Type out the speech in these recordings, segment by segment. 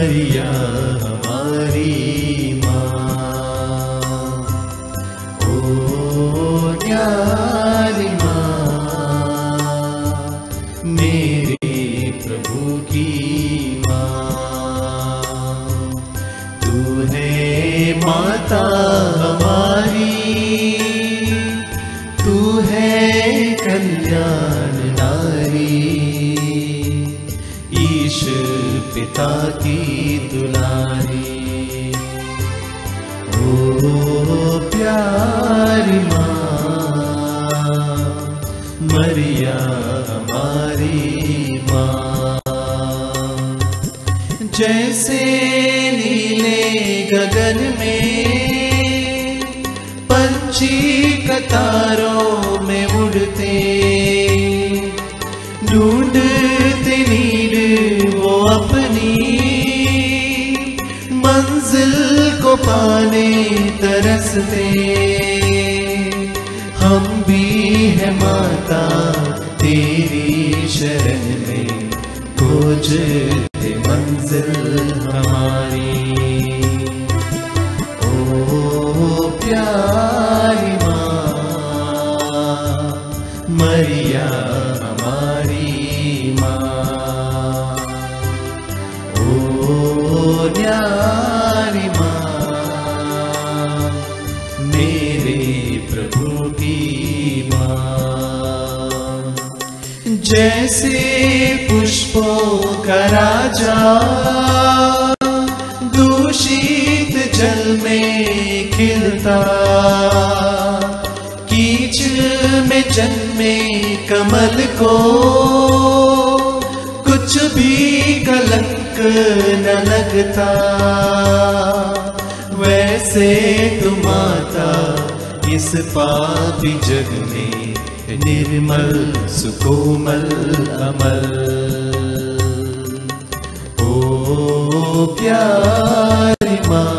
मरिया हमारी माँ। ओ न्यारी माँ, मेरे प्रभु की माँ। तू है माता हमारी, तू है कल्याण नारी, ईश पिता की दुलारी। ओ प्यारी माँ, मरिया हमारी माँ। जैसे नीले गगन में पंछी कतारों में उड़ते, ढूंढते नीड वो अपनी मंजिल को पाने तरसते, हम भी है माता तेरी शरण में, खोजते मंजिल हमारी। ओ प्यारी माँ, मरिया हमारी माँ। ओ न्यारी माँ, मेरे प्रभु की माँ। जैसे पुष्पों का राजा दूषित जल में खिलता, कीच में जन्मे कमल को कुछ भी कलंक न लगता, वैसे तुम माता इस पापी जग में निर्मल सुकोमल अमल। ओ प्यारी माँ,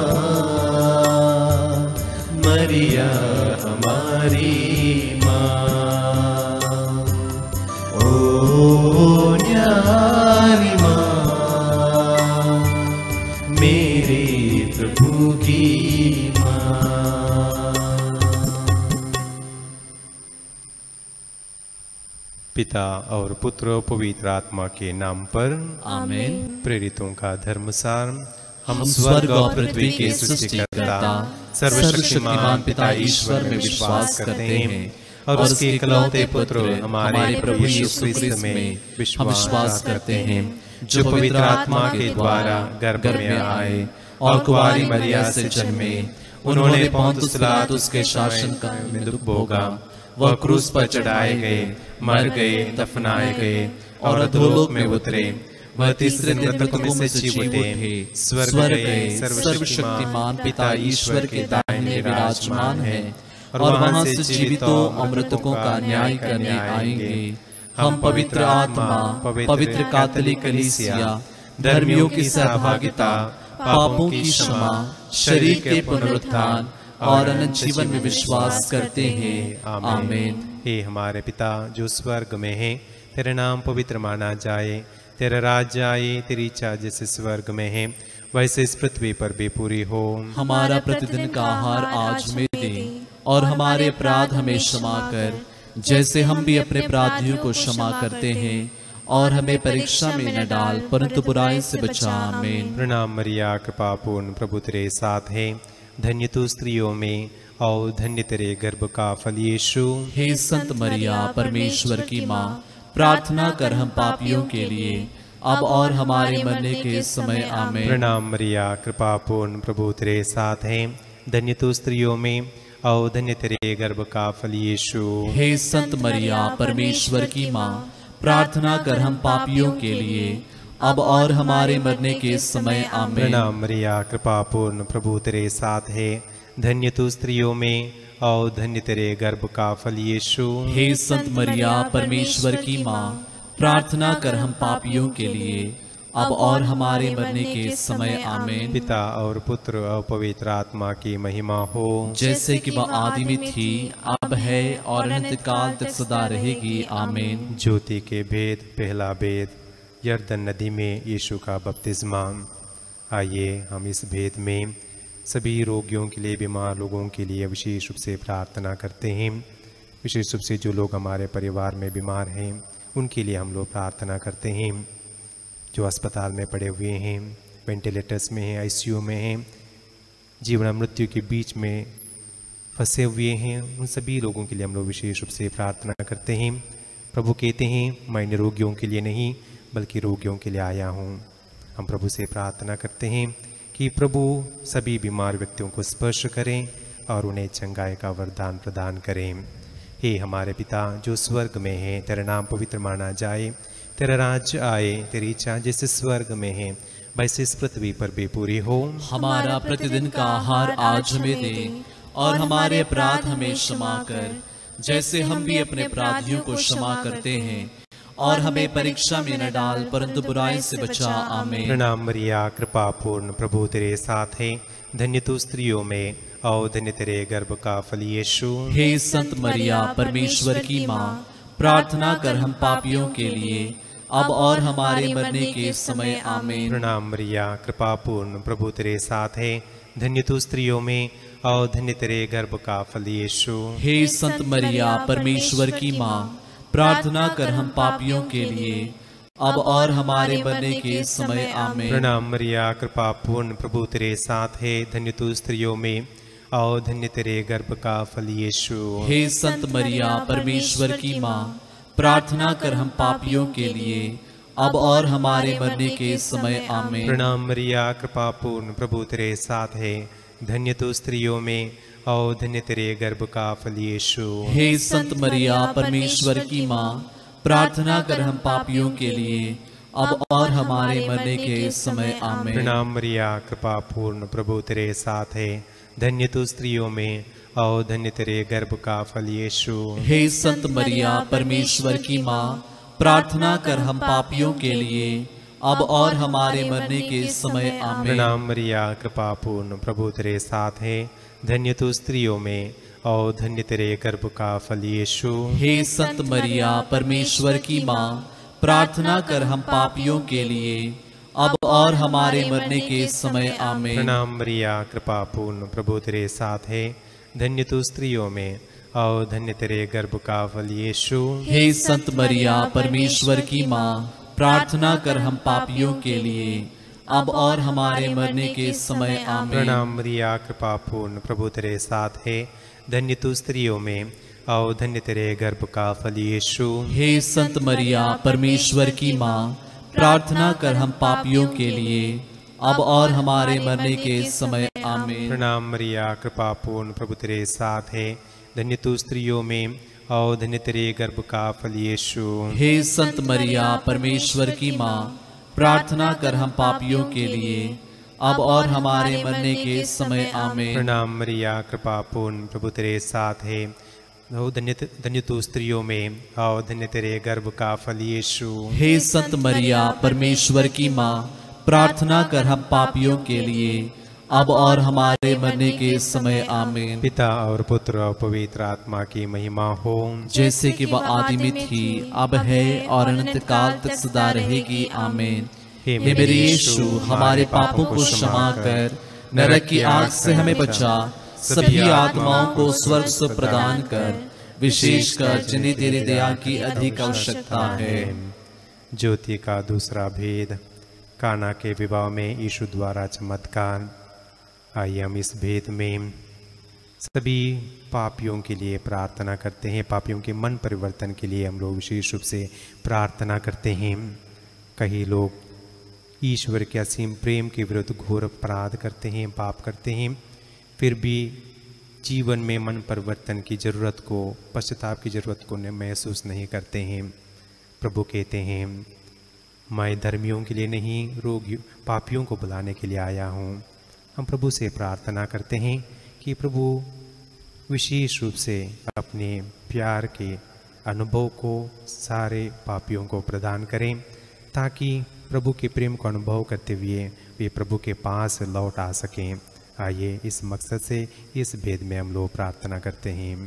मरिया हमारी माँ। ओ न्यारी माँ, मेरे प्रभु की माँ। पिता और पुत्र और पवित्र आत्मा के नाम पर आमीन। प्रेरितों का धर्मसार। हम स्वर्ग और पृथ्वी के सृष्टिकर्ता सर्वशक्तिमान पिता ईश्वर में विश्वास करते हैं और उसके इकलौते पुत्र हमारे प्रभु यीशु क्रिस्त में हम विश्वास करते हैं, जो पवित्र आत्मा के द्वारा गर्भ में आए और कुंवारी मरिया से जन्मे। उन्होंने पोंतुस पिलातुस के शासनकाल में दुख भोगा, वह क्रूस पर चढ़ाए गए, मर गए, दफनाए गए और अधोलोक में उतरे। वह तीसरे दिन मृतकों में से जी उठे, स्वर्ग गए, सर्वशक्तिमान पिता ईश्वर के दाहिने विराजमान है और वहां से जीवितों और मृतकों का न्याय करने आएंगे। हम पवित्र आत्मा, पवित्र कैथोलिक कलीसिया, धर्मियों की सहभागिता, पापों की क्षमा, शरीर के पुनरुत्थान और अनंत जीवन में विश्वास करते हैं। आमीन। हे हमारे पिता जो स्वर्ग में है, तेरा नाम पवित्र माना जाए, तेरा राज्य आए, तेरी इच्छा जैसे स्वर्ग में है वैसे इस पृथ्वी पर भी पूरी हो। हमारा प्रतिदिन का आहार आज में दे और हमारे अपराध हमें क्षमा कर, जैसे हम भी अपने अपराधियों को क्षमा करते हैं, और हमें परीक्षा में न डाल परंतु बुराई से बचा। आमीन। प्रणाम मरिया, कृपा पूर्ण प्रभु तेरे साथ है, धन्य तू स्त्रियों में और धन्य तेरे गर्भ का फल यीशु। हे संत मरिया परमेश्वर की माँ, प्रार्थना कर हम पापियों के लिए अब और हमारे मरने के समय। आमीन। प्रणाम मरिया, कृपा पूर्ण प्रभु तेरे साथ है, धन्य तू स्त्रियों में और धन्य तेरे गर्भ का फल यीशु। हे संत मरिया परमेश्वर की माँ, प्रार्थना कर हम पापियों के लिए अब और हमारे मरने के समय। आमीन। प्रणाम मरिया, कृपा पूर्ण प्रभु तेरे साथ है, धन्य तू स्त्रियों में और धन्य तेरे गर्भ का फल यीशु। हे संत मरिया परमेश्वर की माँ, प्रार्थना कर हम पापियों के लिए अब और हमारे मरने के समय। आमीन। पिता और पुत्र और पवित्र आत्मा की महिमा हो, जैसे कि वह आदि में थी, अब है और अनंत काल तक सदा रहेगी। आमीन। ज्योति के भेद। पहला भेद, यरदन नदी में यीशु का बपतिस्मा। आइए हम इस भेद में सभी रोगियों के लिए, बीमार लोगों के लिए विशेष रूप से प्रार्थना करते हैं। विशेष रूप से जो लोग हमारे परिवार में बीमार हैं उनके लिए हम लोग प्रार्थना करते हैं। जो अस्पताल में पड़े हुए हैं, वेंटिलेटर्स में हैं, आईसीयू में हैं, जीवन और मृत्यु के बीच में फंसे हुए हैं, उन सभी लोगों के लिए हम लोग विशेष रूप से प्रार्थना करते हैं। प्रभु कहते हैं, मैं निरोगियों के लिए नहीं बल्कि रोगियों के लिए आया हूँ। हम प्रभु से प्रार्थना करते हैं कि प्रभु सभी बीमार व्यक्तियों को स्पर्श करें और उन्हें चंगाई का वरदान प्रदान करें। हे हमारे पिता जो स्वर्ग में है, तेरा नाम पवित्र माना जाए, तेरा राज्य आए, तेरी इच्छा जैसे स्वर्ग में है वैसे इस पृथ्वी पर भी पूरी हो। हमारा प्रतिदिन का आहार आज हमें दे, और हमारे अपराध हमें क्षमा कर जैसे हम भी अपने अपराधियों को क्षमा करते हैं, और हमें परीक्षा में न डाल परंतु बुराई से बचा। आमीन। प्रणाम मरिया, कृपा पूर्ण, प्रभु तेरे साथ है, धन्य तू स्त्रियों में और धन्य तेरे गर्भ का फल यीशु। हे संत मरिया, परमेश्वर की माँ, प्रार्थना कर हम पापियों के लिए अब और हमारे मरने के समय। आमीन। प्रणाम मरिया, कृपा पूर्ण, प्रभु तेरे साथ है, धन्य तू स्त्रियों में और धन्य तेरे गर्भ का फल यीशु। हे संत मरिया, परमेश्वर की माँ, प्रार्थना कर हम पापियों के लिए अब और हमारे मरने के समय। आमीन। प्रणाम मरिया, कृपा पूर्ण, प्रभु तेरे साथ है, धन्य तू स्त्रियों में और धन्य तेरे गर्भ का फल यीशु। हे संत मरिया, परमेश्वर की माँ, प्रार्थना कर हम पापियों के लिए अब और हमारे मरने के समय। आमीन। प्रणाम मरिया, कृपा पूर्ण, प्रभु तेरे साथ है, धन्य तू स्त्रियों में और धन्य तेरे गर्भ का फल यीशु। हे संत मरिया, परमेश्वर की माँ, प्रार्थना कर हम पापियों के लिए अब और हमारे मरने के समय। आमीन। प्रणाम मरिया, कृपा पूर्ण, प्रभु तेरे साथ है, धन्य तू स्त्रियों में और धन्य तेरे गर्भ का फल यीशु। हे संत मरिया, परमेश्वर की माँ, प्रार्थना कर हम पापियों के लिए अब और हमारे मरने के समय। आमीन। प्रणाम मरिया, कृपा पूर्ण, प्रभु तेरे साथ है, धन्य तू स्त्रियों में और धन्य तेरे गर्भ का फल यीशु। हे संत मरिया, परमेश्वर की माँ, प्रार्थना कर हम पापियों के लिए अब और हमारे मरने के समय। आमीन। प्रणाम मरिया, कृपा पूर्ण, प्रभु तेरे साथ है, धन्य तू स्त्रियों में और धन्य तेरे गर्भ का फल यीशु। हे संत मरिया, परमेश्वर की माँ, प्रार्थना कर हम पापियों के लिए अब और हमारे मरने के समय। आमीन। प्रणाम मरिया, कृपा पूर्ण, प्रभु तेरे साथ है, धन्य तू स्त्रियों में और धन्य तेरे गर्भ का फल यीशु। हे संत मरिया, परमेश्वर की माँ, प्रार्थना कर हम पापियों के लिए अब और हमारे मरने के समय। आमीन। प्रणाम मरिया, कृपा पूर्ण, प्रभु तेरे साथ है, धन्य तू स्त्रियों में और धन्य तेरे गर्भ का फल यीशु। हे संत मरिया, परमेश्वर की माँ, प्रार्थना कर हम पापियों के लिए अब और हमारे मरने के समय। आमीन। प्रणाम मरिया, कृपा पूर्ण, प्रभु तेरे साथ है, धन्य तू स्त्रियों में और धन्य तेरे गर्भ का फल यीशु। हे संत मरिया, परमेश्वर की माँ, प्रार्थना कर हम पापियों के लिए अब और हमारे मरने के समय। आमीन। पिता और पुत्र और पवित्र आत्मा की महिमा हो, जैसे कि वह आदि में थी, अब है और अनंत काल तक सदा रहेगी। आमीन। हे मेरे यीशु, हमारे पापों को क्षमा कर, नरक की आग से हमें बचा, सभी आत्माओं को स्वर्ग सुख प्रदान कर, विशेषकर जिन्हें तेरी दया की अधिक आवश्यकता है। ज्योति का दूसरा भेद, काना के विवाह में यीशु द्वारा चमत्कार। आइए हम इस भेद में सभी पापियों के लिए प्रार्थना करते हैं। पापियों के मन परिवर्तन के लिए हम लोग विशेष रूप से प्रार्थना करते हैं। कई लोग ईश्वर के असीम प्रेम के विरुद्ध घोर अपराध करते हैं, पाप करते हैं, फिर भी जीवन में मन परिवर्तन की ज़रूरत को, पश्चाताप की ज़रूरत को महसूस नहीं करते हैं। प्रभु कहते हैं, मैं धर्मियों के लिए नहीं, रोगी पापियों को बुलाने के लिए आया हूँ। हम प्रभु से प्रार्थना करते हैं कि प्रभु विशेष रूप से अपने प्यार के अनुभव को सारे पापियों को प्रदान करें, ताकि प्रभु के प्रेम को अनुभव करते हुए वे प्रभु के पास लौट आ सकें। आइए इस मकसद से इस भेद में हम लोग प्रार्थना करते हैं।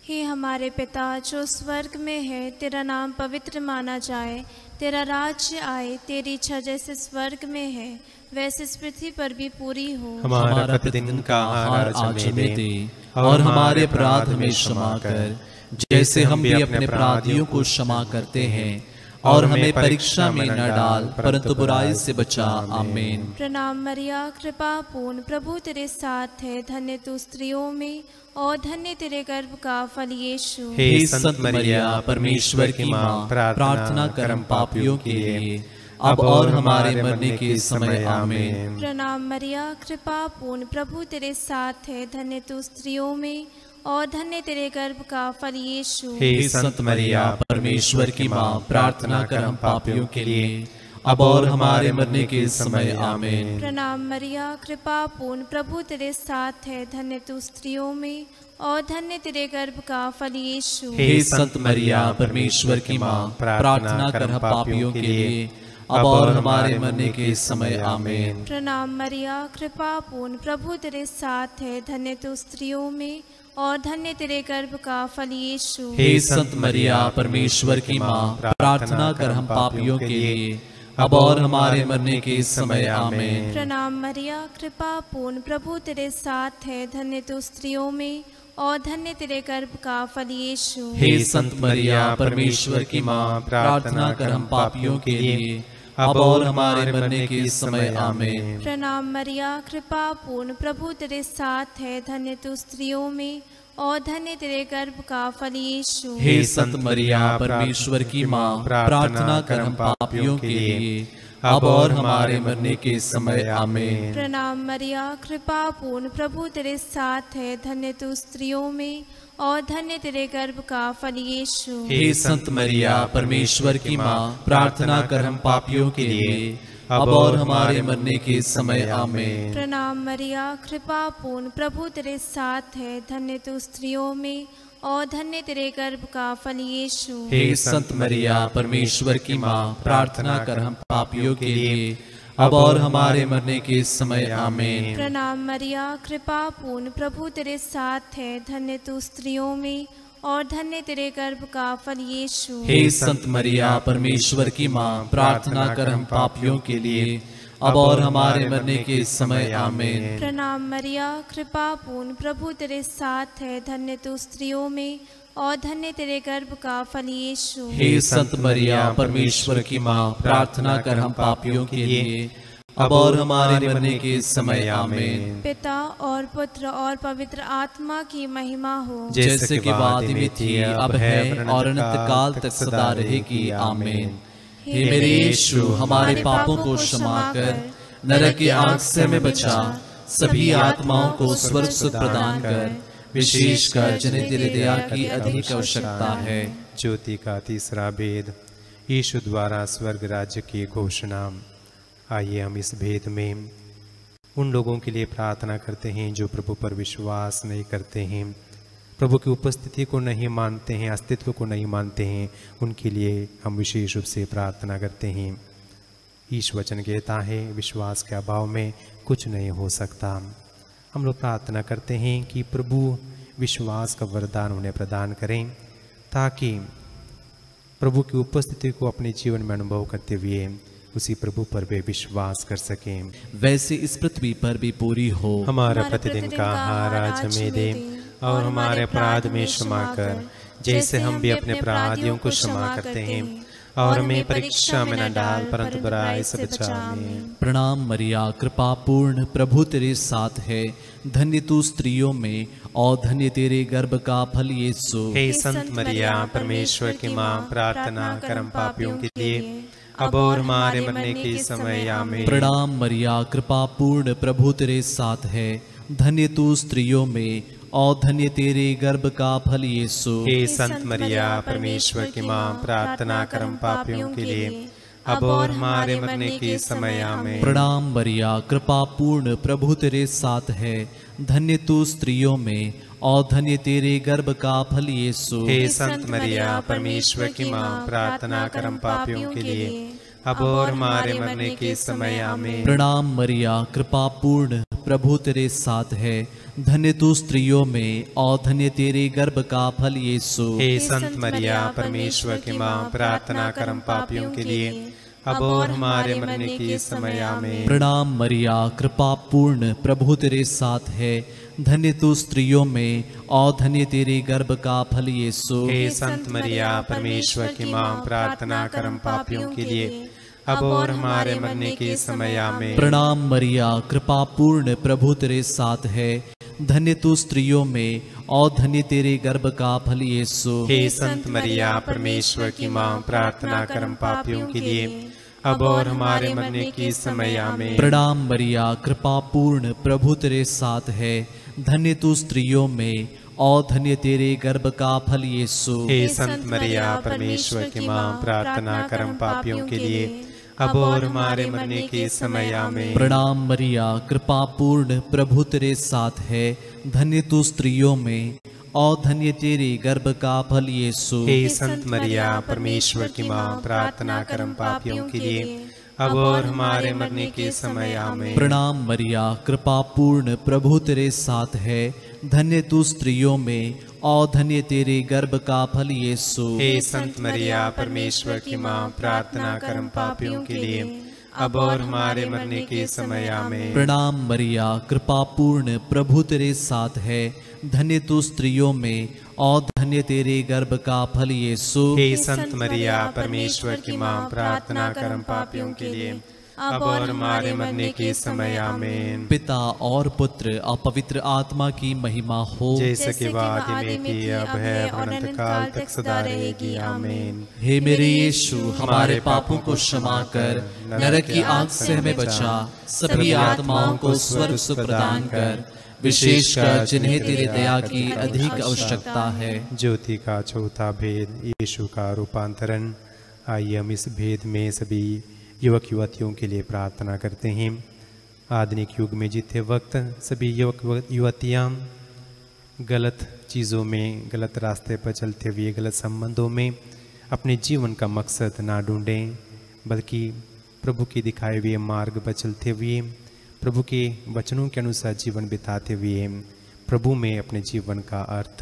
हे हमारे पिता जो स्वर्ग में है, तेरा नाम पवित्र माना जाए, तेरा राज्य आए, तेरी इच्छा जैसे स्वर्ग में है वैसे इस पृथ्वी पर भी पूरी हो। हमारा प्रतिदिन का आहार आज हमें दे, और हमारे अपराध हमें क्षमा कर, जैसे हम भी अपने अपराधियों को क्षमा करते हैं, और हमें परीक्षा में न डाल, परंतु बुराई से बचा। आमीन। प्रणाम मरिया, कृपा पूर्ण, प्रभु तेरे साथ है, धन्य तू स्त्रियों में और धन्य तेरे गर्भ का फल यीशु। हे संत मरिया, परमेश्वर की माँ, प्रार्थना कर हम पापियों के लिए, अब और हमारे मरने के समय। आमीन। प्रणाम मरिया, कृपा पूर्ण, प्रभु तेरे साथ है, धन्य तू स्त्रियों में और धन्य तेरे गर्भ का फल यीशु। हे संत मरिया, परमेश्वर की माँ, प्रार्थना कर हम पापियों के लिए, अब और हमारे मरने के समय। आमीन। प्रणाम मरिया, कृपा पूर्ण, प्रभु तेरे साथ है, धन्य तू स्त्रियों में और धन्य तेरे गर्भ का फल यीशु। हे संत मरिया, परमेश्वर की माँ, प्रार्थना कर हम पापियों के लिए, अब और हमारे मरने के समय। आमीन। प्रणाम मरिया, कृपा पूर्ण, प्रभु तेरे साथ है, धन्य तू स्त्रियों में और धन्य तेरे गर्भ का फल यीशु। हे संत मरिया, परमेश्वर की माँ, प्रार्थना कर हम पापियों के लिए, अब और हमारे मरने के समय। आमीन। प्रणाम मरिया, कृपा पूर्ण, प्रभु तेरे साथ है, धन्य तू स्त्रियों में और धन्य तेरे गर्भ का फल यीशु। हे संत मरिया, परमेश्वर की माँ, प्रार्थना कर हम पापियों के लिए, अब और हमारे मरने के समय। आमीन। प्रणाम मरिया, कृपा पूर्ण, प्रभु तेरे साथ है, धन्य तू स्त्रियों में और धन्य तेरे गर्भ का फल यीशु। हे संत मरिया, परमेश्वर की माँ, प्रार्थना कर हम पापियों के लिए, अब और हमारे मरने के समय। आमीन। प्रणाम मरिया, कृपा पूर्ण, प्रभु तेरे साथ है, धन्य तू स्त्रियों में और धन्य तेरे गर्भ का फल यीशु। हे संत मरिया, परमेश्वर की माँ, प्रार्थना कर हम पापियों के लिए, अब और हमारे मरने के समय। आमीन। प्रणाम मरिया, कृपा पूर्ण, प्रभु तेरे साथ है, धन्य तू स्त्रियों में और धन्य तेरे गर्भ का फल यीशु। हे संत मरिया, परमेश्वर की माँ, प्रार्थना कर हम पापियों के लिए, अब और हमारे मरने के समय। आमीन। प्रणाम मरिया, कृपा पूर्ण, प्रभु तेरे साथ है, धन्य तू स्त्रियों में और धन्य तेरे गर्भ का फल यीशु। हे संत मरिया, परमेश्वर की माँ, प्रार्थना कर हम पापियों के लिए, अब और हमारे मरने के समय। आमीन। प्रणाम मरिया, कृपा पूर्ण, प्रभु तेरे साथ है, धन्य तू स्त्रियों में और धन्य तेरे गर्भ का फल यीशु। हे संत मरिया, परमेश्वर की माँ, प्रार्थना कर हम पापियों के लिए, अब और हमारे मरने के समय। आमीन। पिता और पुत्र और पवित्र आत्मा की महिमा हो, जैसे कि आदि में थी, अब है और अनंत काल तक सदा रहेगी। आमीन। हे मेरे यीशु, हमारे पापों को क्षमा कर, नरक की आग से हमें बचा, सभी आत्माओं को स्वर्ग सुख प्रदान कर, विशेषकर जिन्हें तेरे दया की अधिक आवश्यकता है। ज्योति का तीसरा भेद, यीशु द्वारा स्वर्ग राज्य की घोषणा। आइए हम इस भेद में उन लोगों के लिए प्रार्थना करते हैं जो प्रभु पर विश्वास नहीं करते हैं, प्रभु की उपस्थिति को नहीं मानते हैं, अस्तित्व को नहीं मानते हैं। उनके लिए हम विशेष रूप से प्रार्थना करते हैं। ईश वचन कहता है, विश्वास के अभाव में कुछ नहीं हो सकता। हम लोग प्रार्थना करते हैं कि प्रभु विश्वास का वरदान उन्हें प्रदान करें, ताकि प्रभु की उपस्थिति को अपने जीवन में अनुभव करते हुए उसी प्रभु पर वे विश्वास कर सकें। वैसे इस पृथ्वी पर भी पूरी हो। हमारा प्रतिदिन का आहार आज हमें दे, और हमारे अपराध में क्षमा कर, जैसे हम भी अपने अपराधियों को क्षमा करते हैं, और हमें परीक्षा में न डाल, परंतु बुराई से बचा। आमीन। प्रणाम मरिया, कृपा पूर्ण, प्रभु तेरे साथ है, धन्य तू स्त्रियों में और धन्य तेरे गर्भ का फल यीशु। हे संत मरिया, परमेश्वर की माँ, प्रार्थना कर हम पापियों के लिए, अब और हमारे मरने के समय। आमीन। प्रणाम मरिया, कृपा पूर्ण, प्रभु तेरे साथ है, धन्य तू स्त्रियों में और धन्य तेरे गर्भ का फल यीशु। हे संत मरिया, परमेश्वर की माँ, प्रार्थना कर हम पापियों के लिए, अब और हमारे मरने के समय। आमीन। प्रणाम मरिया, कृपा पूर्ण, प्रभु तेरे साथ है, धन्य तू स्त्रियों में और धन्य तेरे गर्भ का फल यीशु। हे संत मरिया, परमेश्वर की माँ, प्रार्थना कर हम पापियों के लिए, अब और हमारे मरने के समय। आमीन। प्रणाम मरिया, कृपा पूर्ण, प्रभु तेरे साथ है। धन्य तू स्त्रियों में और धन्य तेरे गर्भ का फल यीशु। हे संत मरिया परमेश्वर की माँ, प्रार्थना कर हम पापियों के लिए अब और हमारे मरने के समय आमीन। प्रणाम मरिया, कृपा पूर्ण, प्रभु तेरे साथ है। धन्य तू स्त्रियों में और धन्य तेरे गर्भ का फल यीशु। हे संत मरिया परमेश्वर की माँ, प्रार्थना कर हम पापियों के लिए अब और हमारे मरने के समय आमीन। प्रणाम मरिया, कृपा पूर्ण, प्रभु तेरे साथ है। धन्य तू स्त्रियों में और धन्य तेरे गर्भ का फल यीशु। हे संत मरिया परमेश्वर की माँ, प्रार्थना कर हम पापियों के लिए अब और हमारे मरने के समय आमीन। प्रणाम मरिया, कृपा पूर्ण, प्रभु तेरे साथ है। धन्य तू स्त्रियों में और धन्य तेरे गर्भ का फल यीशु। हे संत मरिया परमेश्वर की माँ, प्रार्थना कर हम पापियों के लिए अब और हमारे मरने के समय आमीन। प्रणाम मरिया, कृपा पूर्ण, प्रभु तेरे साथ है। धन्य तू स्त्रियों में और धन्य तेरे गर्भ का फल यीशु। हे संत मरिया परमेश्वर की माँ, प्रार्थना कर हम पापियों के लिए अब और हमारे मरने के समय आमीन। प्रणाम मरिया, कृपा पूर्ण, प्रभु तेरे साथ है। धन्य तू स्त्रियों में और धन्य तेरे गर्भ का फल यीशु। हे संत मरिया परमेश्वर की माँ, प्रार्थना कर हम पापियों के लिए अब और हमारे मरने के समय आमीन। प्रणाम मरिया, कृपा पूर्ण, प्रभु तेरे साथ है। धन्य तू स्त्रियों में और धन्य तेरे गर्भ का फल यीशु। हे संत मरिया परमेश्वर की माँ, प्रार्थना कर हम पापियों के लिए अब और हमारे मरने के समय आमीन। पिता और पुत्र और पवित्र आत्मा की महिमा हो, जैसे कि आदि में थी, अब है और अनंत काल तक सदा रहेगी आमीन। हे मेरे यीशु, हमारे पापों को क्षमा कर, नरक की आग से हमें बचा, सभी आत्माओं को स्वर्ग सुख प्रदान कर, विशेषकर जिन्हें तेरी दया की अधिक आवश्यकता है। ज्योति का चौथा भेद, यीशु का रूपांतरण। आइए हम इस भेद में सभी युवक युवतियों के लिए प्रार्थना करते हैं। आधुनिक युग में जीते वक्त सभी युवक युवतियाँ गलत चीज़ों में, गलत रास्ते पर चलते हुए, गलत संबंधों में अपने जीवन का मकसद ना ढूंढें, बल्कि प्रभु के दिखाए हुए मार्ग पर चलते हुए, प्रभु के वचनों के अनुसार जीवन बिताते हुए प्रभु में अपने जीवन का अर्थ,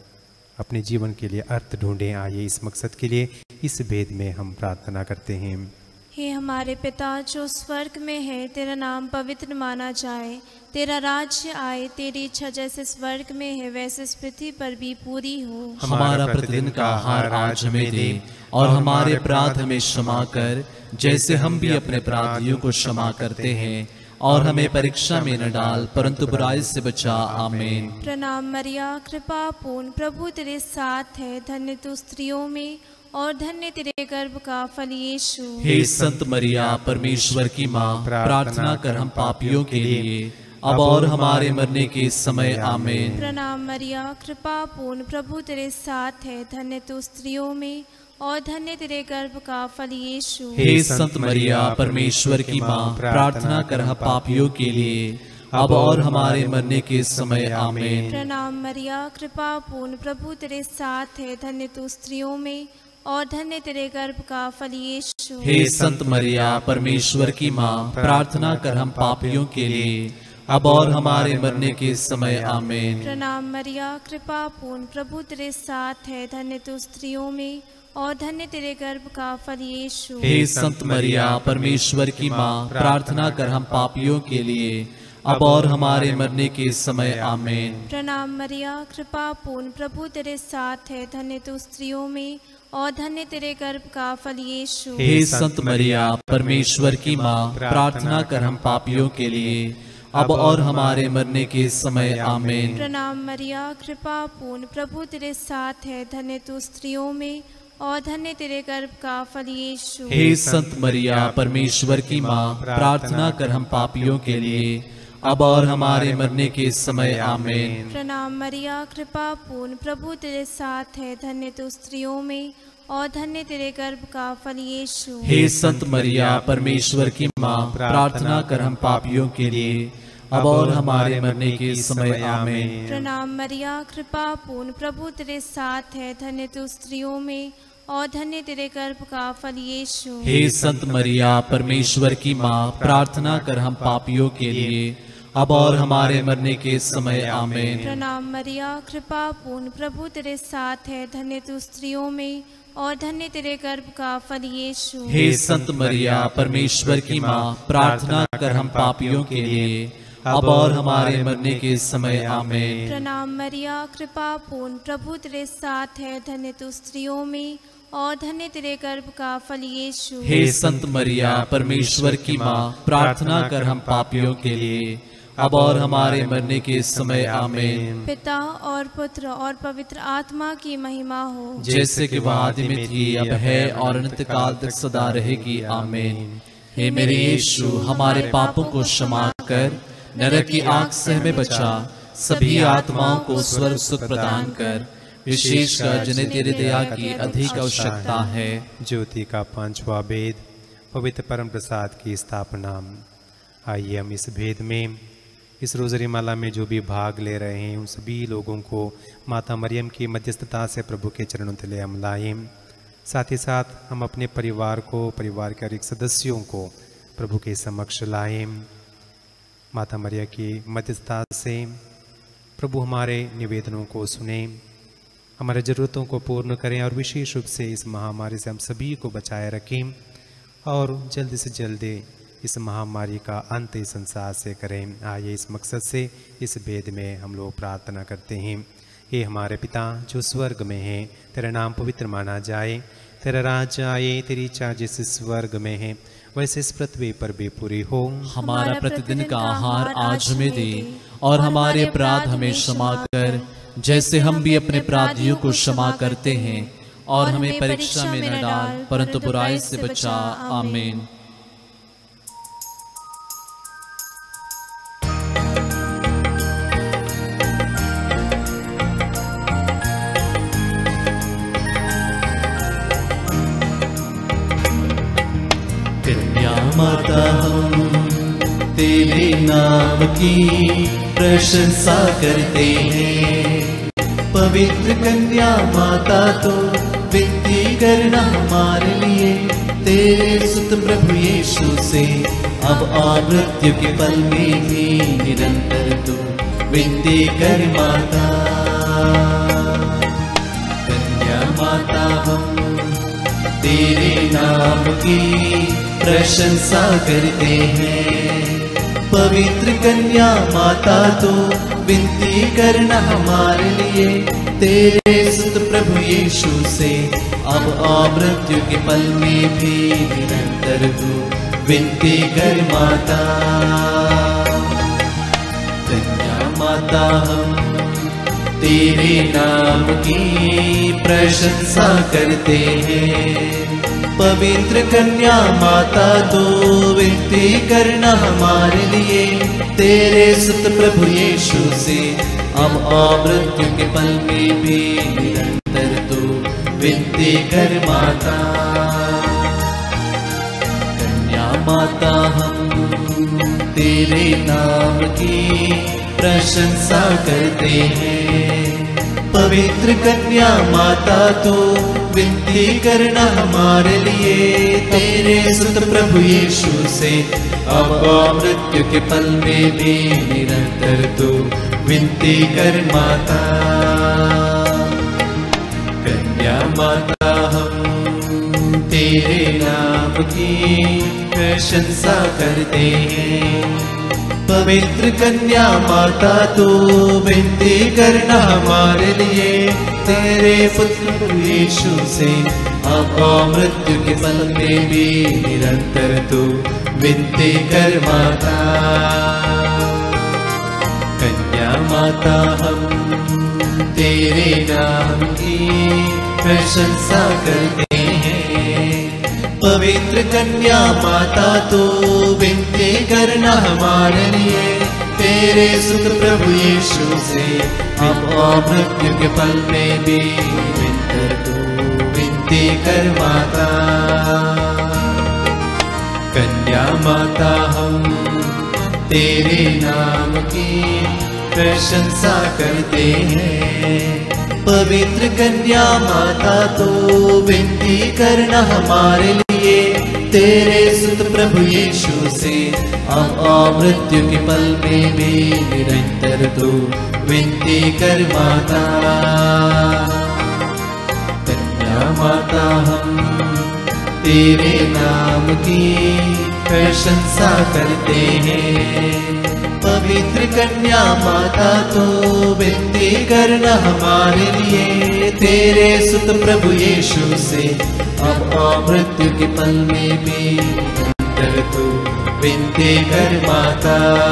अपने जीवन के लिए अर्थ ढूंढें। आइए इस मकसद के लिए इस भेद में हम प्रार्थना करते हैं। हे हमारे पिता जो स्वर्ग में है, तेरा नाम पवित्र माना जाए, तेरा राज्य आए, तेरी इच्छा जैसे स्वर्ग में है वैसे इस पृथ्वी पर भी पूरी हो। हमारा प्रतिदिन का आहार आज हमें दे, और हमारे अपराध हमें क्षमा कर, जैसे हम भी अपने अपराधियों को क्षमा करते हैं, और हमें परीक्षा में न डाल, परंतु बुराई से बचा। आमीन। प्रणाम मरिया, कृपा पूर्ण, प्रभु तेरे साथ है। धन्य तू स्त्रियों में और धन्य तेरे गर्भ का फल यीशु। हे संत मरिया परमेश्वर की माँ, प्रार्थना कर हम पापियों के लिए अब और हमारे मरने के समय। आमीन। प्रणाम मरिया, कृपा पूर्ण, प्रभु तेरे साथ है। धन्य तू स्त्रियों में और धन्य तेरे गर्भ का फल यीशु। हे संत मरिया परमेश्वर की माँ, प्रार्थना कर हम पापियों के लिए अब और हमारे मरने के समय। आमीन। प्रणाम मरिया, कृपा पूर्ण, प्रभु तेरे साथ है। धन्य तू स्त्रियों में और धन्य तेरे गर्भ का फल यीशु। हे संत मरिया परमेश्वर की माँ, प्रार्थना कर हम पापियों के लिए अब और हमारे मरने के समय। आमीन। प्रणाम मरिया, कृपा पूर्ण, प्रभु तेरे साथ है। धन्य तू स्त्रियों में और धन्य तेरे गर्भ का फल यीशु। हे संत मरिया परमेश्वर की माँ, प्रार्थना कर हम पापियों के लिए अब और हमारे मरने के समय। आमीन। प्रणाम मरिया, कृपा पूर्ण, प्रभु तेरे साथ है। धन्य तू स्त्रियों में और धन्य तेरे गर्भ का फल यीशु। हे संत मरिया परमेश्वर की माँ, प्रार्थना कर हम पापियों के लिए अब और हमारे मरने के समय। आमीन। प्रणाम मरिया, कृपा पूर्ण, प्रभु तेरे साथ है। धन्य तू स्त्रियों में और धन्य तेरे गर्भ का फल यीशु। हे संत मरिया परमेश्वर की माँ, प्रार्थना कर हम पापियों के लिए अब और हमारे मरने के समय। आमीन। प्रणाम मरिया, कृपा पूर्ण, प्रभु तेरे साथ है। धन्य तू स्त्रियों में और धन्य तेरे गर्भ का फल यीशु। हे संत मरिया परमेश्वर की माँ, प्रार्थना कर हम पापियों के लिए अब और हमारे मरने के समय। आमीन। प्रणाम मरिया, कृपा पूर्ण, प्रभु तेरे साथ है। धन्य तू स्त्रियों में और धन्य तेरे गर्भ का फल यीशु। हे संत मरिया परमेश्वर की माँ, प्रार्थना कर हम पापियों के लिए अब और हमारे मरने के समय आमीन। प्रणाम मरिया, कृपा पूर्ण, प्रभु तेरे साथ है, धन्य तू स्त्रियों में और धन्य तेरे गर्भ का फल यीशु। हे संत मरिया, परमेश्वर की माँ, प्रार्थना कर हम पापियों के लिए, अब और हमारे मरने के समय आमीन। प्रणाम मरिया, कृपा पूर्ण, प्रभु तेरे साथ है, धन्य तू स्त्रियों में और धन्य तेरे गर्भ का फल यीशु। हे संत मरिया, परमेश्वर की माँ, प्रार्थना कर हम पापियों के लिए, अब और हमारे मरने के समय आमीन। पिता और पुत्र और पवित्र आत्मा की महिमा हो, जैसे कि वह आदि में थी, अब है और अनंत काल तक सदा रहेगी आमीन। हे मेरे यीशु, हमारे पापों को क्षमा कर, नरक की आग से हमें बचा, सभी आत्माओं को स्वर्ग सुख प्रदान कर, विशेषकर जिन्हें तेरे दया की अधिक आवश्यकता है। ज्योति का पांचवा भेद, पवित्र परम प्रसाद की स्थापना। आइए हम इस भेद में, इस रोज़री माला में जो भी भाग ले रहे हैं, उन सभी लोगों को माता मरियम की मध्यस्थता से प्रभु के चरणों तले हम लाएं। साथ ही साथ हम अपने परिवार को, परिवार के हर एक सदस्यों को प्रभु के समक्ष लाएं। माता मरिया की मध्यस्थता से प्रभु हमारे निवेदनों को सुने, हमारे ज़रूरतों को पूर्ण करें और विशेष रूप से इस महामारी से हम सभी को बचाए रखें और जल्दी से जल्दी इस महामारी का अंत इस संसार से करें। आइए इस मकसद से इस भेद में हम लोग प्रार्थना करते हैं। हे हमारे पिता जो स्वर्ग में है, तेरा नाम पवित्र माना जाए, तेरा राज्य आए, तेरी इच्छा जैसे स्वर्ग में है वैसे इस पृथ्वी पर भी पूरी हो। हमारा प्रतिदिन का आहार आज हमें दे, और हमारे अपराध हमें क्षमा कर, जैसे हम भी अपने अपराधियों को क्षमा करते हैं, और हमें परीक्षा में न डाल, परंतु बुराई से बचा। आमीन। माता हम तेरे नाम की प्रशंसा करते हैं। पवित्र कन्या माता तो विनती करना हमारे लिए, तेरे सुत प्रभु यीशु से अब और मृत्यु के पल में भी निरंतर तू विनती कर माता। कन्या माता हम तेरे नाम की प्रशंसा करते हैं। पवित्र कन्या माता तो विनती करना हमारे लिए, तेरे सुत प्रभु यीशु से अब मृत्यु के पल में भी निरंतर तू विनती कर माता। कन्या माता हम तेरे नाम की प्रशंसा करते हैं। पवित्र कन्या माता तो विनती करना हमारे लिए, तेरे सुत प्रभु यीशु से अब मृत्यु के पल में भी निरंतर तू विनती कर माता। कन्या माता हम तेरे नाम की प्रशंसा करते हैं। पवित्र कन्या माता तो विनती करना हमारे लिए, तेरे सुत प्रभु यीशु से अब मृत्यु के पल में भी निरंतर तू विनती कर माता। कन्या माता हम तेरे नाम की प्रशंसा करते हैं। पवित्र कन्या माता तो विनती करना हमारे लिए, तेरे पुत्र यीशु से अब मृत्यु के पल में भी निरंतर तू विनती कर माता। कन्या माता हम तेरे नाम की प्रशंसा करते हैं। पवित्र कन्या माता तो विनती करना हमारे लिए, तेरे सुत प्रभु यीशु से अब मृत्यु के पल में भी निरंतर तू विनती कर माता। कन्या माता हम तेरे नाम की प्रशंसा करते हैं। पवित्र कन्या माता तो विनती करना हमारे लिए, तेरे सुत प्रभु यीशु से अब मृत्यु के पल में भी निरंतर तू विनती कर माता। कन्या माता हम तेरे नाम की प्रशंसा करते हैं। पवित्र कन्या माता तो विनती करना हमारे लिए। तेरे सुत प्रभु यीशु से अब मृत्यु के पल में भी निरंतर तू विनती कर माता।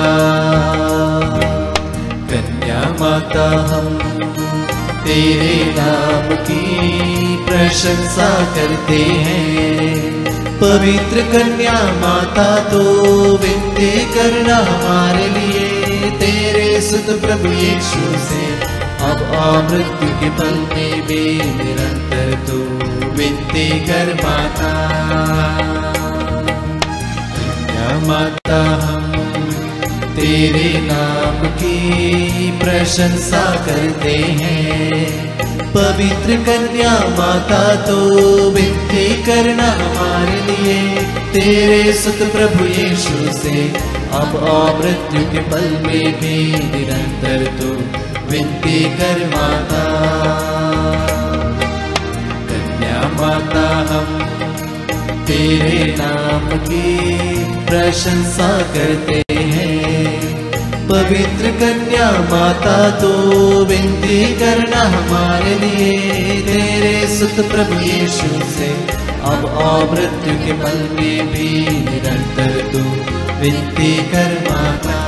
कन्या माता हम तेरे नाम की प्रशंसा करते हैं। पवित्र कन्या माता तो विनती करना हमारे लिए। तेरे सुत प्रभु यीशु से अब मृत्यु के पल में भी निरंतर तू विनती कर माता। कन्या माता हम तेरे नाम की प्रशंसा करते हैं। पवित्र कन्या माता तो विनती करना हमारे लिए। तेरे सुत प्रभु यीशु से अब मृत्यु के पल में भी निरंतर तू विनती कर माता। कन्या माता हम तेरे नाम की प्रशंसा करते हैं। पवित्र कन्या माता तो विनती करना हमारे लिए। तेरे सुत प्रभु यीशु से अब मृत्यु के पल में भी निरंतर तू विनती कर माता।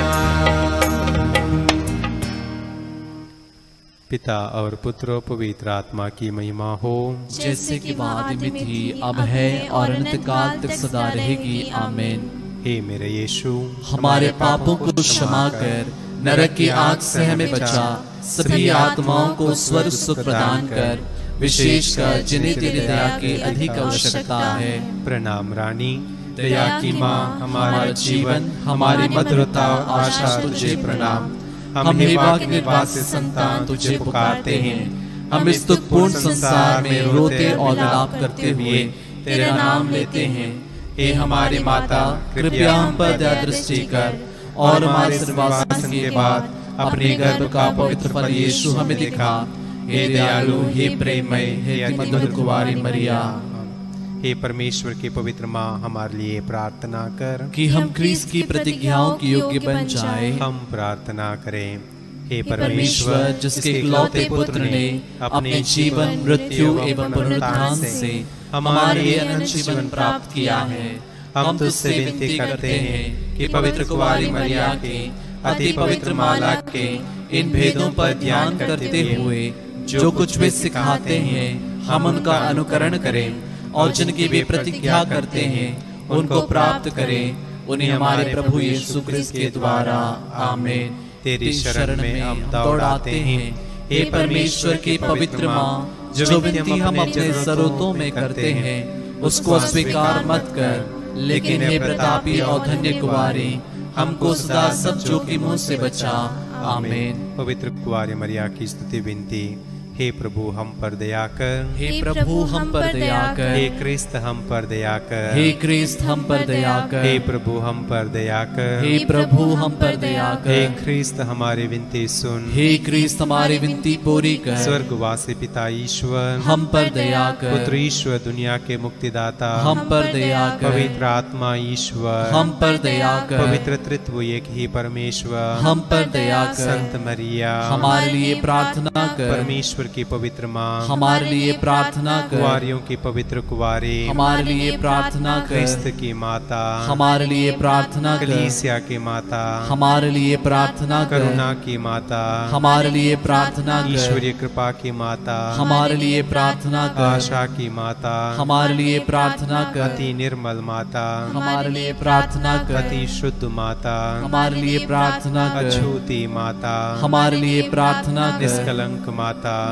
पिता और पुत्र और पवित्र आत्मा की महिमा हो, जैसे कि आदि में थी, अब है और अनंत काल तक सदा रहेगी। आमीन। हे मेरे यीशु, हमारे पापों को क्षमा कर, नरक की आग से हमें बचा, सभी आत्माओं को स्वर्ग सुख प्रदान कर, विशेषकर जिन्हें तेरी दया की अधिक आवश्यकता है। प्रणाम रानी, दया की माँ, हमारा जीवन, हमारी मधुरता और आशा तुझे प्रणाम। हम हेवा के निर्वासित संतान तुझे पुकारते हैं। हम इस दुखपूर्ण संसार में रोते और विलाप करते हुए तेरा नाम लेते हैं। हे हमारी माता, कृपया हम पर दया दृष्टि कर और हमारे निर्वासन के बाद अपने गर्भ का पवित्र फल यीशु हमें दिखा। हे दयालु, हे प्रेममय, हे अतिमधुर कुंवारी मरिया। हे परमेश्वर की पवित्र माँ, हमारे लिए प्रार्थना कर कि हम ख्रीस्त की प्रतिज्ञाओं के योग्य बन जाए। हम प्रार्थना करें। हे परमेश्वर, जिसके इकलौते पुत्र ने अपने जीवन, मृत्यु एवं पुनरुत्थान से हमारे लिए अनंत जीवन प्राप्त किया है, हम तुझसे विनती करते हैं कि पवित्र कुंवारी मरिया के अति पवित्र माला के इन भेदों पर ध्यान करते हुए जो कुछ वे सिखाते हैं, हम उनका अनुकरण करें और जिनकी वे प्रतिज्ञा करते हैं उनको प्राप्त करें। उन्हें हमारे प्रभु यीशु क्रिस्त के द्वारा। आमीन। तेरी शरण में हम दौड़ाते हैं। हे परमेश्वर की पवित्र माँ, जो विनती हम अपने जरूरतों में करते हैं उसको अस्वीकार मत कर, लेकिन हे प्रतापी और धन्य कुंवारी, हमको सदा सब जोखिमों से बचा। आमीन। पवित्र कुंवारी मरिया की स्तुति विनती। हे प्रभु हम पर दया कर। हे प्रभु हम पर दया कर। हे क्रिस्त हम पर दया कर। हे क्रिस्त हम पर दया कर। हे प्रभु हम पर दया कर। हे प्रभु हम पर दया कर। हे क्रिस्त हमारी विनती सुन। हे क्रिस्त हमारी विनती पूरी कर। स्वर्गवासी पिता ईश्वर हम पर दया कर। पुत्र ईश्वर दुनिया के मुक्तिदाता हम पर दया कर। पवित्र आत्मा ईश्वर हम पर दया कर। पवित्र त्रित्व एक ही परमेश्वर हम पर दया कर। संत मरिया हमारे लिए प्रार्थना कर। परमेश्वर की पवित्र माँ हमारे लिए प्रार्थना कर। कुंवारियों की पवित्र कुंवारी हमारे लिए प्रार्थना कर। क्रिस्त की माता हमारे लिए प्रार्थना कर। कलीसिया की माता हमारे लिए प्रार्थना कर। करुणा की माता हमारे लिए प्रार्थना कर। ईश्वरीय कृपा की माता हमारे लिए प्रार्थना कर। आशा की माता हमारे लिए प्रार्थना कर। अति निर्मल माता हमारे लिए प्रार्थना कर। अति शुद्ध माता हमारे लिए प्रार्थना कर। अछूती माता हमारे लिए प्रार्थना कर। निष्कलंक माता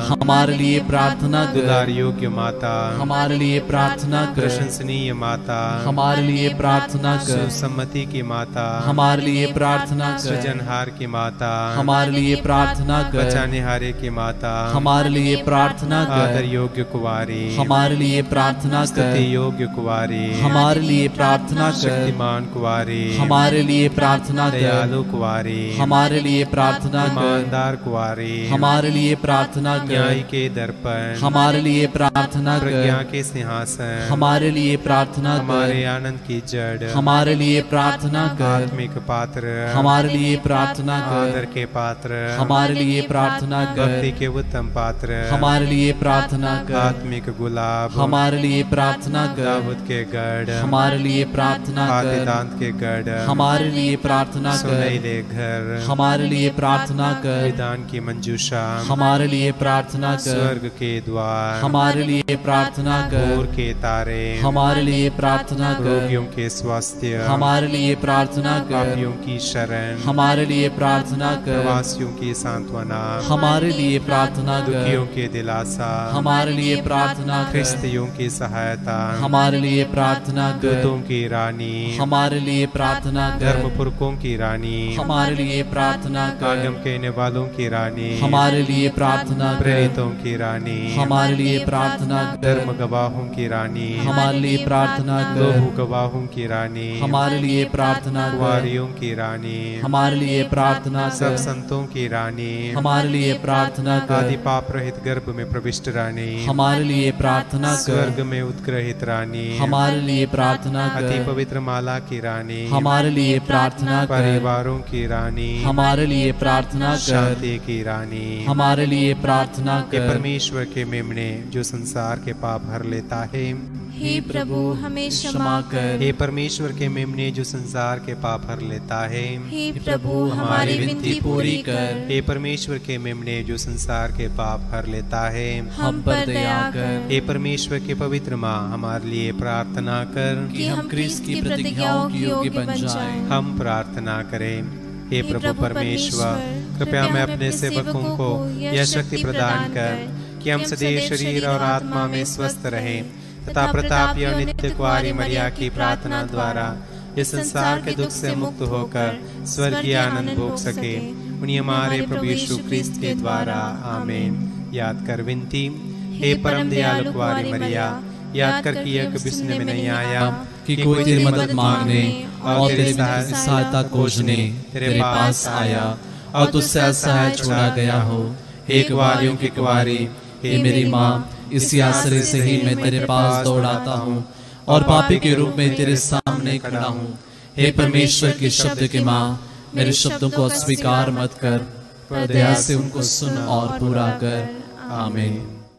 हमारे लिए प्रार्थना कर। उदार योग्य माता, हमारे लिए प्रार्थना कर। प्रशंसनीय माता, हमारे लिए प्रार्थना कर। सुसम्मति की माता, हमारे लिए प्रार्थना कर। सृजनहार की माता, हमारे लिए प्रार्थना कर। बचानेहारे की माता, हमारे लिए प्रार्थना कर। आदर योग्य कुंवारी, हमारे लिए प्रार्थना कर। स्तुति योग्य कुंवारी, हमारे लिए प्रार्थना कर। शक्तिमान कुंवारी, हमारे लिए प्रार्थना कर। दयालु कुंवारी, हमारे लिए प्रार्थना कर। ईमानदार कुंवारी, हमारे लिए प्रार्थना न्याय कर। के दर्पण, हमारे लिए प्रार्थना प्रज्ञा कर। के सिंहासन, हमारे लिए प्रार्थना हमारे कर। आनंद की जड़, हमारे लिए प्रार्थना कर। आत्मिक पात्र, हमारे लिए प्रार्थना आदर कर। के पात्र, हमारे लिए प्रार्थना भक्ति कर। के उत्तम पात्र, हमारे लिए प्रार्थना कर। आत्मिक गुलाब, हमारे लिए प्रार्थना कर। दाऊद के गढ़, हमारे लिए प्रार्थना कर। आदिदांत के गढ़, हमारे लिए प्रार्थना कर। सुनैले घर, हमारे लिए प्रार्थना कर। विधान की मंजूषा, हमारे लिए प्रार्थना कर। स्वर्ग के द्वार, हमारे लिए प्रार्थना भोर कर। के तारे, हमारे लिए प्रार्थना कर। रोगियों के स्वास्थ्य, हमारे लिए प्रार्थना कर। पापियों की शरण, हमारे लिए प्रार्थना कर। प्रवासियों की सांत्वना, हमारे लिए प्रार्थना दुखियों कर। के दिलासा, हमारे लिए प्रार्थना कर। ख्रिस्तियों की सहायता, हमारे लिए प्रार्थना कर। दूतों की रानी, हमारे लिए प्रार्थना कर। धर्मपुरखों की रानी, हमारे लिए प्रार्थना कर। आगम कहने वालों की रानी, हमारे लिए प्रार्थना कर। प्रेरितों की रानी, हमारे लिए प्रार्थना धर्म कर। गवाहों की रानी, हमारे लिए प्रार्थना लोहू कर। गवाहों की रानी, हमारे लिए प्रार्थना कर। कुंवारियों की रानी, हमारे लिए प्रार्थना सब कर। संतों की रानी, हमारे लिए प्रार्थना आदि कर। पाप रहित गर्भ में प्रविष्ट रानी, हमारे लिए प्रार्थना स्वर्ग कर। में उत्ग्रहित रानी, हमारे लिए प्रार्थना अति कर। पवित्र माला की रानी, हमारे लिए प्रार्थना कर। परिवारों की रानी, हमारे लिए प्रार्थना कर। शांति की रानी, हमारे लिए प्रार्थना हे कर। परमेश्वर के मेमने जो संसार के पाप हर लेता है, हे प्रभु हमें क्षमा क्षमा कर। कर। हे परमेश्वर के मेमने जो संसार के पाप हर लेता है, हे प्रभु हमारी विनती पूरी कर। हे परमेश्वर के मेमने जो संसार के पाप हर लेता है, हम पर दया कर हे परमेश्वर के पवित्र माँ हमारे लिए प्रार्थना कर। कि हम क्रिस्त की प्रतिज्ञाओं की योग्य बन जाएं। हम प्रार्थना करें। हे प्रभु परमेश्वर, कृपया मैं अपने सेवकों को यह शक्ति प्रदान कर कि हम सदैव शरीर और आत्मा में स्वस्थ रहें तथा प्रतापी और नित्य कुंवारी मरिया की प्रार्थना द्वारा इस संसार के दुख से मुक्त होकर स्वर्गीय आनंद भोग सके। उन्हीं हमारे प्रभु यीशु क्रिस्त के द्वारा आमीन। याद कर विनती। हे परम दयालु कुंवारी मरिया, याद कर कि यह कभी सुनने में नहीं आया कि कोई तेरी मदद मांगने और तेरी सहायता खोजने तेरे पास आया और तुझसे असहाय छोड़ा गया हो। हे कुंवारियों की कुंवारी, हे मेरी माँ, इसी आश्रय से ही मैं तेरे पास दौड़ाता हूँ और पापी के रूप में तेरे सामने खड़ा हूँ। हे परमेश्वर के शब्द की माँ, मेरे शब्दों को अस्वीकार मत कर, पर दया से उनको सुन और पूरा कर। आमीन।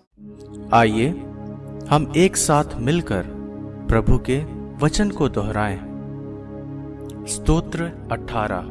आइए हम एक साथ मिलकर प्रभु के वचन को दोहराएं। स्तोत्र 18।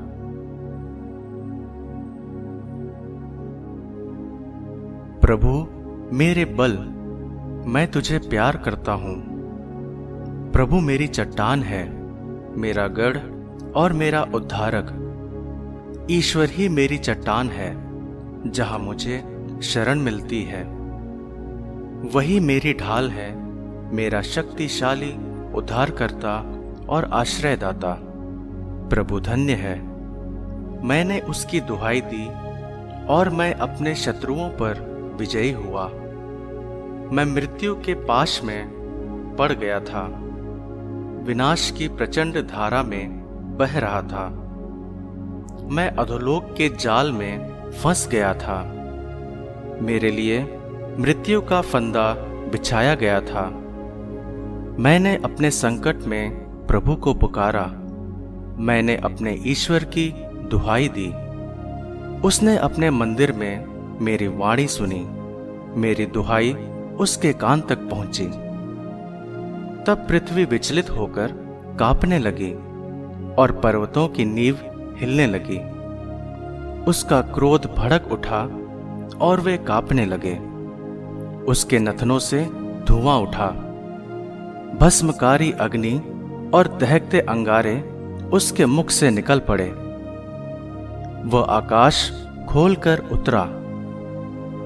प्रभु मेरे बल, मैं तुझे प्यार करता हूं। प्रभु मेरी चट्टान है, मेरा गढ़ और मेरा उद्धारक। ईश्वर ही मेरी चट्टान है, जहां मुझे शरण मिलती है। वही मेरी ढाल है, मेरा शक्तिशाली उद्धारकर्ता और आश्रयदाता। प्रभु धन्य है। मैंने उसकी दुहाई दी और मैं अपने शत्रुओं पर विजयी हुआ। मैं मृत्यु के पाश में पड़ गया था, विनाश की प्रचंड धारा में बह रहा था। मैं अधोलोक के जाल में फंस गया था। मेरे लिए मृत्यु का फंदा बिछाया गया था। मैंने अपने संकट में प्रभु को पुकारा। मैंने अपने ईश्वर की दुहाई दी। उसने अपने मंदिर में मेरी वाणी सुनी। मेरी दुहाई उसके कान तक पहुंची। तब पृथ्वी विचलित होकर कांपने लगी और पर्वतों की नींव हिलने लगी। उसका क्रोध भड़क उठा और वे कांपने लगे। उसके नथनों से धुआं उठा। भस्मकारी अग्नि और दहकते अंगारे उसके मुख से निकल पड़े। वह आकाश खोलकर उतरा।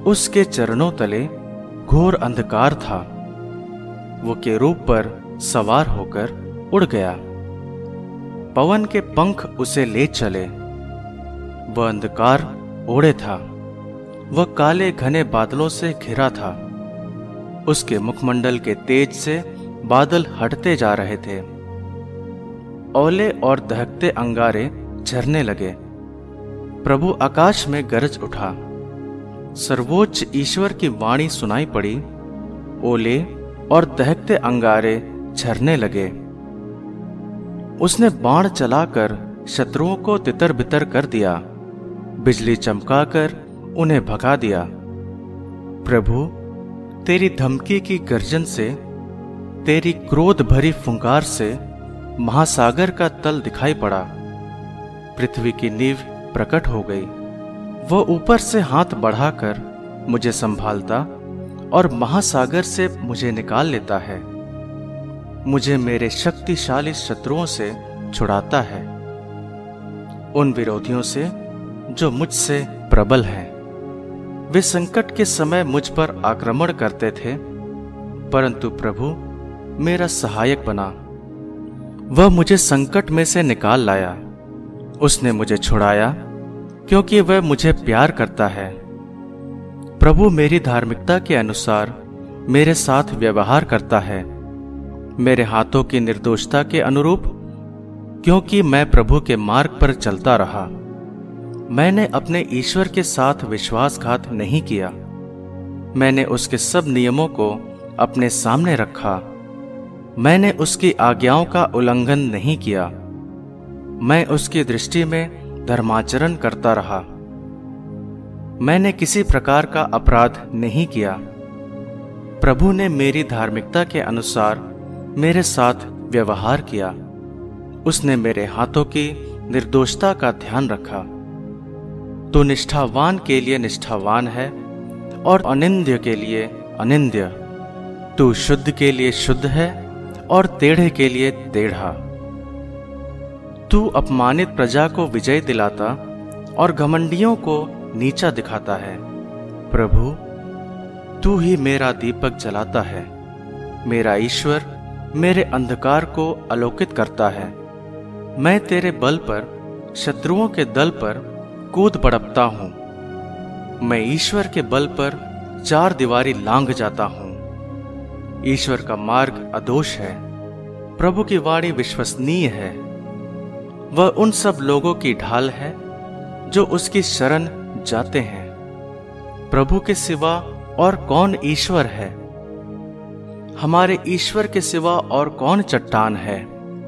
उसके चरणों तले घोर अंधकार था। वो केरूब पर सवार होकर उड़ गया। पवन के पंख उसे ले चले। वह अंधकार ओढ़े था। वह काले घने बादलों से घिरा था। उसके मुखमंडल के तेज से बादल हटते जा रहे थे। ओले और दहकते अंगारे झरने लगे। प्रभु आकाश में गरज उठा। सर्वोच्च ईश्वर की वाणी सुनाई पड़ी। ओले और दहकते अंगारे झरने लगे। उसने बाण चलाकर शत्रुओं को तितर बितर कर दिया। बिजली चमकाकर उन्हें भगा दिया। प्रभु, तेरी धमकी की गर्जन से, तेरी क्रोध भरी फुंकार से महासागर का तल दिखाई पड़ा। पृथ्वी की नींव प्रकट हो गई। वह ऊपर से हाथ बढ़ाकर मुझे संभालता और महासागर से मुझे निकाल लेता है। मुझे मेरे शक्तिशाली शत्रुओं से छुड़ाता है, उन विरोधियों से जो मुझसे प्रबल हैं। वे संकट के समय मुझ पर आक्रमण करते थे, परंतु प्रभु मेरा सहायक बना। वह मुझे संकट में से निकाल लाया। उसने मुझे छुड़ाया, क्योंकि वह मुझे प्यार करता है। प्रभु मेरी धार्मिकता के अनुसार मेरे साथ व्यवहार करता है, मेरे हाथों की निर्दोषता के अनुरूप, क्योंकि मैं प्रभु के मार्ग पर चलता रहा। मैंने अपने ईश्वर के साथ विश्वासघात नहीं किया। मैंने उसके सब नियमों को अपने सामने रखा। मैंने उसकी आज्ञाओं का उल्लंघन नहीं किया। मैं उसकी दृष्टि में धर्माचरण करता रहा। मैंने किसी प्रकार का अपराध नहीं किया। प्रभु ने मेरी धार्मिकता के अनुसार मेरे साथ व्यवहार किया। उसने मेरे हाथों की निर्दोषता का ध्यान रखा। तू निष्ठावान के लिए निष्ठावान है और अनिंद्य के लिए अनिंद्य। तू शुद्ध के लिए शुद्ध है और टेढ़े के लिए टेढ़ा। तू अपमानित प्रजा को विजय दिलाता और घमंडियों को नीचा दिखाता है। प्रभु, तू ही मेरा दीपक जलाता है। मेरा ईश्वर मेरे अंधकार को आलोकित करता है। मैं तेरे बल पर शत्रुओं के दल पर कूद पड़पता हूं। मैं ईश्वर के बल पर चार दीवारी लांघ जाता हूं। ईश्वर का मार्ग अदोष है। प्रभु की वाणी विश्वसनीय है। वह उन सब लोगों की ढाल है जो उसकी शरण जाते हैं। प्रभु के सिवा और कौन ईश्वर है? हमारे ईश्वर के सिवा और कौन चट्टान है?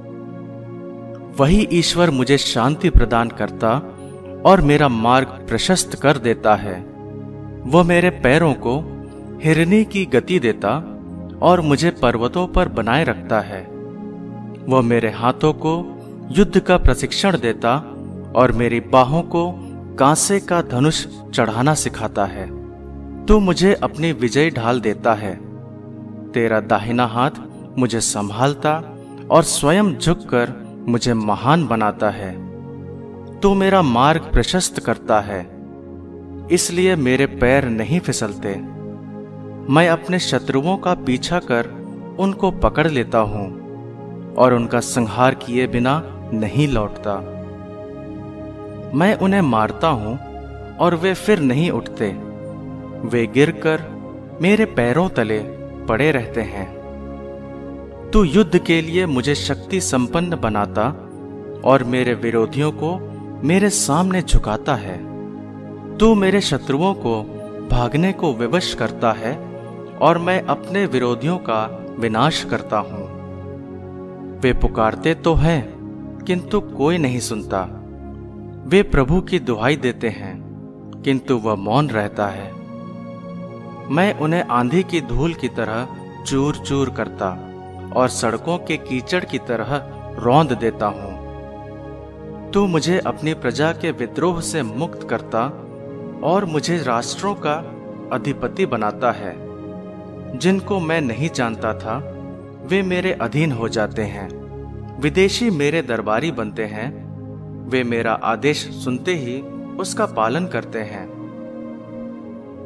वही ईश्वर मुझे शांति प्रदान करता और मेरा मार्ग प्रशस्त कर देता है। वह मेरे पैरों को हिरनी की गति देता और मुझे पर्वतों पर बनाए रखता है। वह मेरे हाथों को युद्ध का प्रशिक्षण देता और मेरी बाहों को कांसे का धनुष चढ़ाना सिखाता है। तू मुझे अपनी विजय ढाल देता है। तेरा दाहिना हाथ मुझे संभालता और स्वयं झुककर मुझे महान बनाता है। तू मेरा मार्ग प्रशस्त करता है, इसलिए मेरे पैर नहीं फिसलते। मैं अपने शत्रुओं का पीछा कर उनको पकड़ लेता हूं और उनका संहार किए बिना नहीं लौटता। मैं उन्हें मारता हूं और वे फिर नहीं उठते। वे गिरकर मेरे पैरों तले पड़े रहते हैं। तू युद्ध के लिए मुझे शक्ति संपन्न बनाता और मेरे विरोधियों को मेरे सामने झुकाता है। तू मेरे शत्रुओं को भागने को विवश करता है और मैं अपने विरोधियों का विनाश करता हूं। वे पुकारते तो हैं, किंतु कोई नहीं सुनता। वे प्रभु की दुहाई देते हैं, किंतु वह मौन रहता है। मैं उन्हें आंधी की धूल की तरह चूर चूर करता और सड़कों के कीचड़ की तरह रौंद देता हूं। तू मुझे अपनी प्रजा के विद्रोह से मुक्त करता और मुझे राष्ट्रों का अधिपति बनाता है। जिनको मैं नहीं जानता था, वे मेरे अधीन हो जाते हैं। विदेशी मेरे दरबारी बनते हैं। वे मेरा आदेश सुनते ही उसका पालन करते हैं।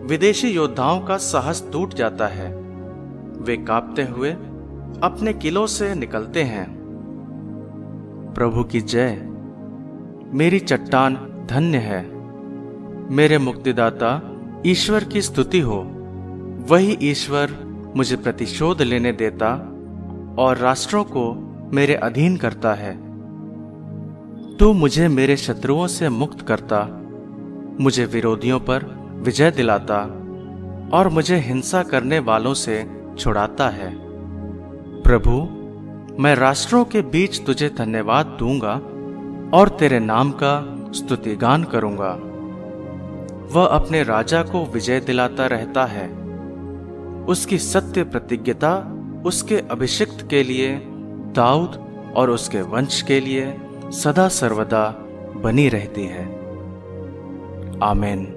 विदेशी योद्धाओं का साहस टूट जाता है। वे कांपते हुए अपने किलों से निकलते हैं। प्रभु की जय। मेरी चट्टान धन्य है। मेरे मुक्तिदाता ईश्वर की स्तुति हो। वही ईश्वर मुझे प्रतिशोध लेने देता और राष्ट्रों को मेरे अधीन करता है। तू मुझे मेरे शत्रुओं से मुक्त करता, मुझे विरोधियों पर विजय दिलाता और मुझे हिंसा करने वालों से छुड़ाता है। प्रभु, मैं राष्ट्रों के बीच तुझे धन्यवाद दूंगा और तेरे नाम का स्तुतिगान करूंगा। वह अपने राजा को विजय दिलाता रहता है। उसकी सत्य प्रतिज्ञता उसके अभिषिक्त के लिए, दाऊद और उसके वंश के लिए सदा सर्वदा बनी रहती है। आमीन।